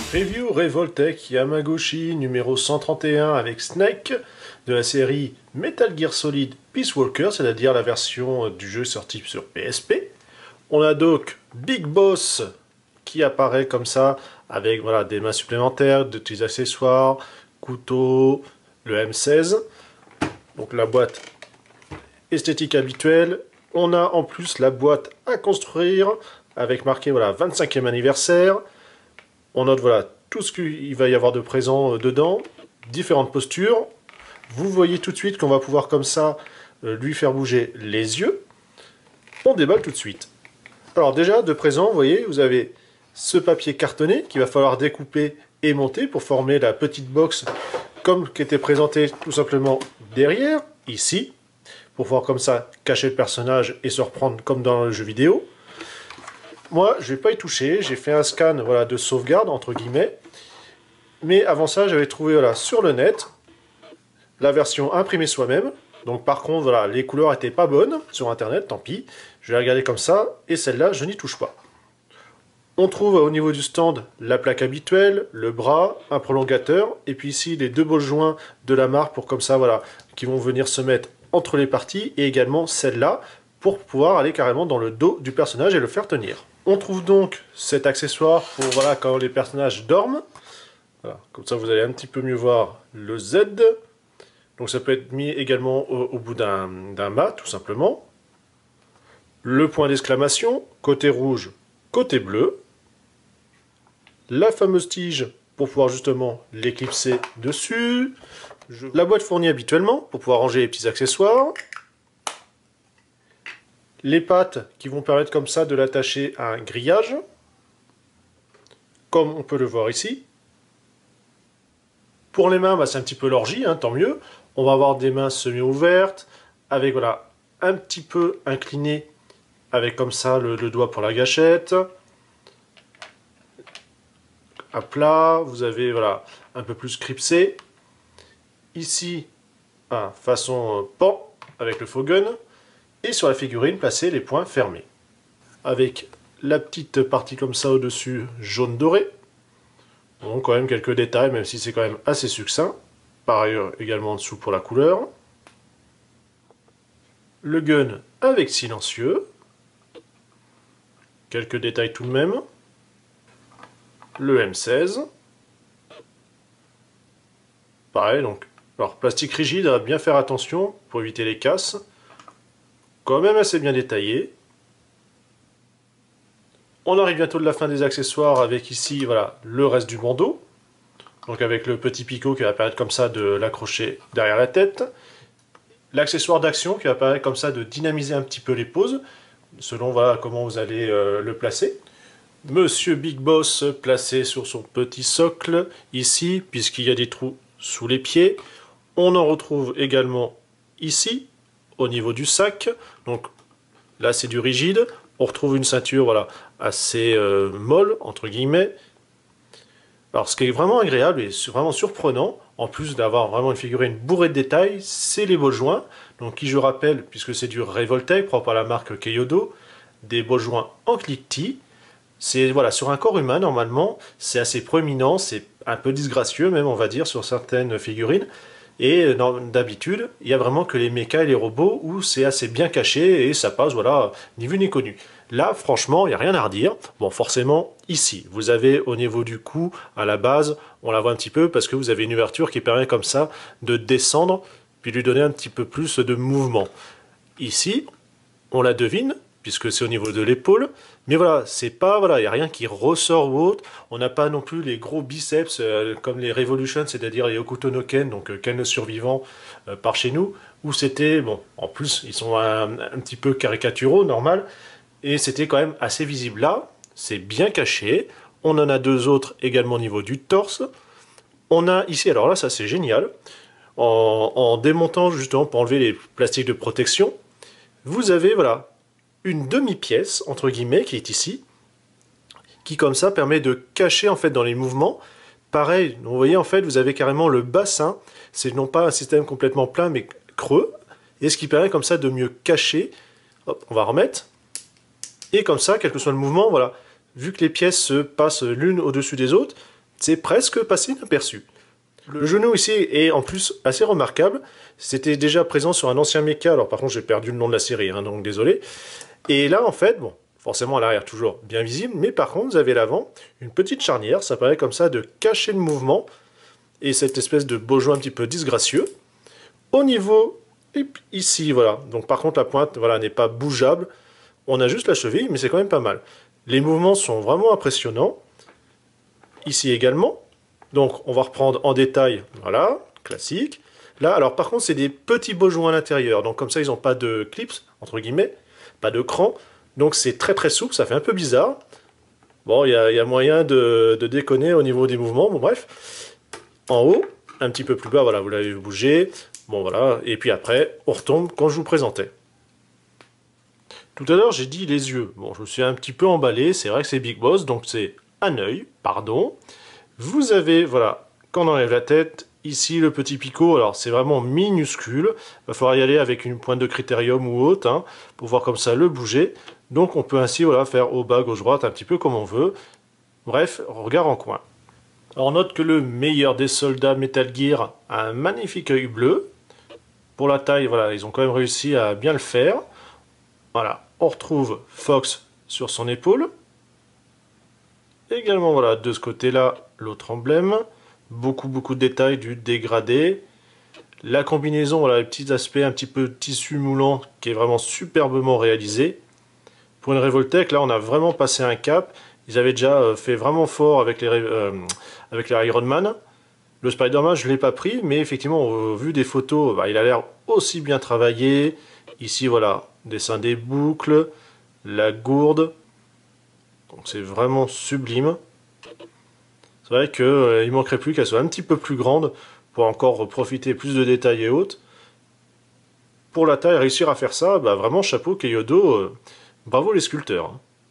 Review Revoltech Yamagoshi numéro 131 avec Snake de la série Metal Gear Solid Peace Walker, c'est-à-dire la version du jeu sortie sur PSP. On a donc Big Boss qui apparaît comme ça avec voilà, des mains supplémentaires, de petits accessoires, couteau, le M16. Donc la boîte esthétique habituelle. On a en plus la boîte à construire avec marqué voilà, 25e anniversaire. On note voilà, tout ce qu'il va y avoir de présent dedans, différentes postures. Vous voyez tout de suite qu'on va pouvoir comme ça lui faire bouger les yeux. On déballe tout de suite. Alors déjà, de présent, vous voyez, vous avez ce papier cartonné qu'il va falloir découper et monter pour former la petite box comme qui était présentée tout simplement derrière, ici, pour pouvoir comme ça cacher le personnage et se reprendre comme dans le jeu vidéo. Moi, je ne vais pas y toucher, j'ai fait un scan voilà, de sauvegarde, entre guillemets. Mais avant ça, j'avais trouvé voilà, sur le net la version imprimée soi-même. Donc par contre, voilà, les couleurs n'étaient pas bonnes sur internet, tant pis. Je vais regarder comme ça, et celle-là, je n'y touche pas. On trouve au niveau du stand la plaque habituelle, le bras, un prolongateur, et puis ici les deux beaux joints de la marque pour comme ça, voilà, qui vont venir se mettre entre les parties, et également celle-là, pour pouvoir aller carrément dans le dos du personnage et le faire tenir. On trouve donc cet accessoire pour voilà, quand les personnages dorment. Voilà, comme ça vous allez un petit peu mieux voir le Z. Donc ça peut être mis également au bout d'un mât, tout simplement. Le point d'exclamation, côté rouge, côté bleu. La fameuse tige pour pouvoir justement l'éclipser dessus. La boîte fournie habituellement pour pouvoir ranger les petits accessoires. Les pattes qui vont permettre comme ça de l'attacher à un grillage, comme on peut le voir ici. Pour les mains, bah, c'est un petit peu l'orgie, hein, tant mieux. On va avoir des mains semi-ouvertes, avec voilà, un petit peu incliné, avec comme ça le doigt pour la gâchette. À plat, vous avez voilà, un peu plus clipsé. Ici, façon pan, avec le faux gun. Et sur la figurine, placer les poings fermés. Avec la petite partie comme ça au-dessus, jaune doré. Bon, quand même quelques détails, même si c'est quand même assez succinct. Par ailleurs, également en dessous pour la couleur. Le gun avec silencieux. Quelques détails tout de même. Le M16. Pareil, donc, alors plastique rigide, à bien faire attention pour éviter les casses. Quand même assez bien détaillé. On arrive bientôt de la fin des accessoires avec ici voilà, le reste du bandeau. Donc avec le petit picot qui va permettre comme ça de l'accrocher derrière la tête. L'accessoire d'action qui va permettre comme ça de dynamiser un petit peu les poses, selon voilà, comment vous allez le placer. Monsieur Big Boss placé sur son petit socle ici, puisqu'il y a des trous sous les pieds. On en retrouve également ici, au niveau du sac. Donc là c'est du rigide. On retrouve une ceinture voilà, assez molle, entre guillemets. Alors ce qui est vraiment agréable et vraiment surprenant, en plus d'avoir vraiment une figurine bourrée de détails, c'est les beaux joints. Donc qui je rappelle, puisque c'est du Revoltech, propre à la marque Kyoto, des beaux joints en cliquetis. C'est voilà, sur un corps humain normalement, c'est assez proéminent, c'est un peu disgracieux même on va dire sur certaines figurines. Et d'habitude, il n'y a vraiment que les mechas et les robots où c'est assez bien caché et ça passe, voilà, ni vu ni connu. Là, franchement, il n'y a rien à redire. Bon, forcément, ici, vous avez au niveau du cou, à la base, on la voit un petit peu parce que vous avez une ouverture qui permet comme ça de descendre, puis lui donner un petit peu plus de mouvement. Ici, on la devine, puisque c'est au niveau de l'épaule, mais voilà, c'est pas, voilà, il n'y a rien qui ressort ou autre, on n'a pas non plus les gros biceps comme les Revolution, c'est-à-dire les Hokuto no Ken, donc Ken le survivant par chez nous, où c'était, bon, en plus, ils sont un petit peu caricaturaux, normal, et c'était quand même assez visible là, c'est bien caché, on en a deux autres également au niveau du torse, on a ici, alors là, ça c'est génial, en démontant justement pour enlever les plastiques de protection, vous avez, voilà, une demi-pièce, entre guillemets, qui est ici, qui comme ça permet de cacher en fait dans les mouvements. Pareil, vous voyez en fait, vous avez carrément le bassin, c'est non pas un système complètement plein, mais creux, et ce qui permet comme ça de mieux cacher. Hop, on va remettre, et comme ça, quel que soit le mouvement, voilà, vu que les pièces se passent l'une au-dessus des autres, c'est presque passé inaperçu. Le genou ici est en plus assez remarquable. C'était déjà présent sur un ancien mecha, alors par contre j'ai perdu le nom de la série, hein, donc désolé. Et là en fait, bon, forcément à l'arrière toujours bien visible, mais par contre vous avez l'avant une petite charnière, ça permet comme ça de cacher le mouvement, et cette espèce de beau joint un petit peu disgracieux. Au niveau, ici voilà, donc par contre la pointe voilà, n'est pas bougeable, on a juste la cheville, mais c'est quand même pas mal. Les mouvements sont vraiment impressionnants, ici également. Donc on va reprendre en détail, voilà, classique. Là, alors par contre c'est des petits beaux joints à l'intérieur, donc comme ça ils n'ont pas de clips, entre guillemets, pas de cran, donc c'est très très souple, ça fait un peu bizarre. Bon, il y a moyen de déconner au niveau des mouvements, bon bref. En haut, un petit peu plus bas, voilà, vous l'avez bougé, bon voilà, et puis après, on retombe quand je vous présentais. Tout à l'heure j'ai dit les yeux, bon je me suis un petit peu emballé, c'est vrai que c'est Big Boss, donc c'est un œil, pardon. Vous avez, voilà, quand on enlève la tête, ici le petit picot, alors c'est vraiment minuscule, il va falloir y aller avec une pointe de critérium ou autre, hein, pour voir comme ça le bouger. Donc on peut ainsi voilà, faire au bas, gauche, droite, un petit peu comme on veut. Bref, regard en coin. Alors on note que le meilleur des soldats Metal Gear a un magnifique œil bleu. Pour la taille, voilà, ils ont quand même réussi à bien le faire. Voilà, on retrouve Fox sur son épaule. Également, voilà, de ce côté-là, l'autre emblème. Beaucoup de détails du dégradé. La combinaison, voilà, les petits aspects un petit peu tissu moulant qui est vraiment superbement réalisé. Pour une Revoltech, là, on a vraiment passé un cap. Ils avaient déjà fait vraiment fort avec les Iron Man. Le Spider-Man, je ne l'ai pas pris, mais effectivement, au vu des photos, bah, il a l'air aussi bien travaillé. Ici, voilà, dessin des boucles, la gourde. Donc c'est vraiment sublime. C'est vrai qu'il manquerait plus qu'elle soit un petit peu plus grande pour encore profiter plus de détails et autres. Pour la taille, réussir à faire ça, bah vraiment chapeau Kyoto, bravo les sculpteurs.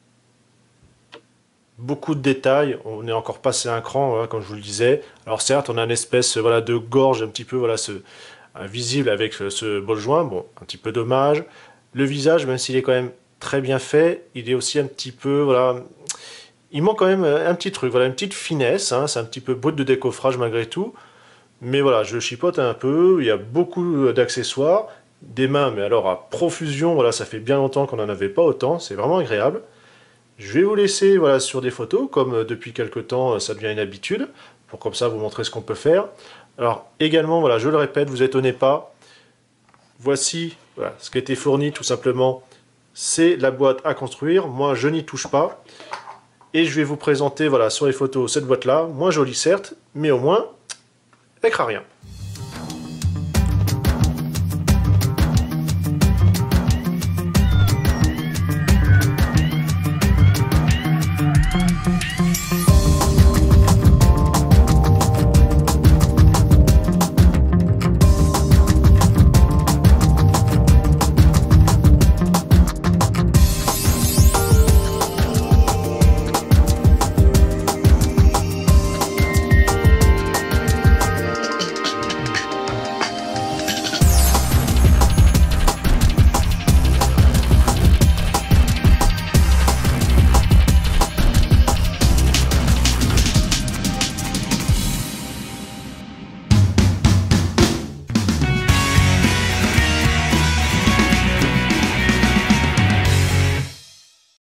Beaucoup de détails, on est encore passé un cran, voilà, comme je vous le disais. Alors certes, on a une espèce voilà, de gorge un petit peu voilà, visible avec ce bol joint, bon, un petit peu dommage. Le visage, même s'il est quand même très bien fait, il est aussi un petit peu, voilà, il manque quand même un petit truc, voilà, une petite finesse, hein, c'est un petit peu brut de décoffrage malgré tout. Mais voilà, je chipote un peu, il y a beaucoup d'accessoires, des mains, mais alors à profusion, voilà, ça fait bien longtemps qu'on n'en avait pas autant, c'est vraiment agréable. Je vais vous laisser voilà, sur des photos, comme depuis quelques temps ça devient une habitude, pour comme ça vous montrer ce qu'on peut faire. Alors également, voilà, je le répète, vous étonnez pas, voici voilà, ce qui a été fourni tout simplement, c'est la boîte à construire, moi je n'y touche pas. Et je vais vous présenter voilà, sur les photos cette boîte là, moins jolie certes, mais au moins elle craint rien.